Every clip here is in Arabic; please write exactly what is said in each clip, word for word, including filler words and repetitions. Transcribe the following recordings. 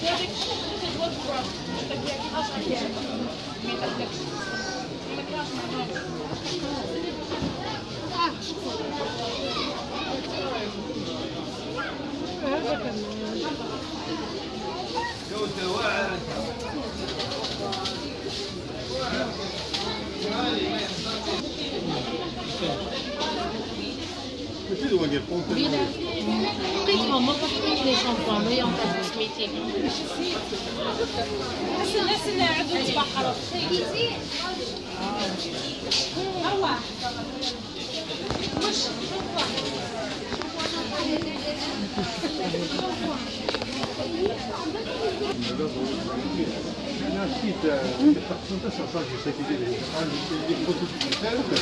لقيت ماما فقط لي شامبوان وهي اون كوزميتيك. استنى استنى عندو تبحروا. أروح. مش انا نسيت التقسيم تاع صافي صافي ديالي عندي الفوتو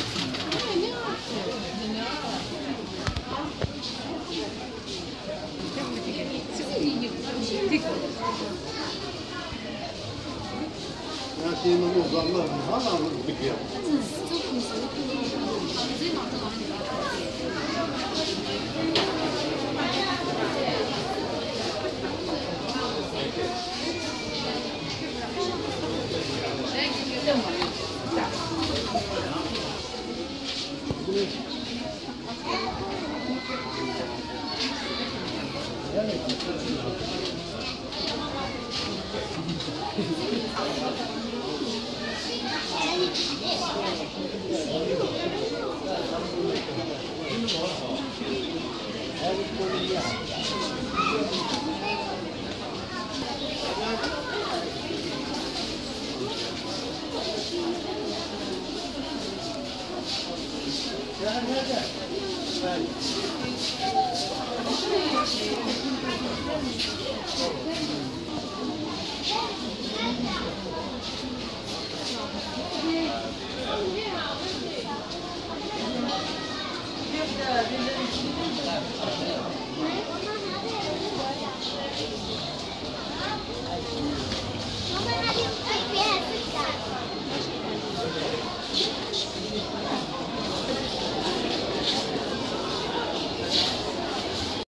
ماشي نوض الله نهار بكير هذه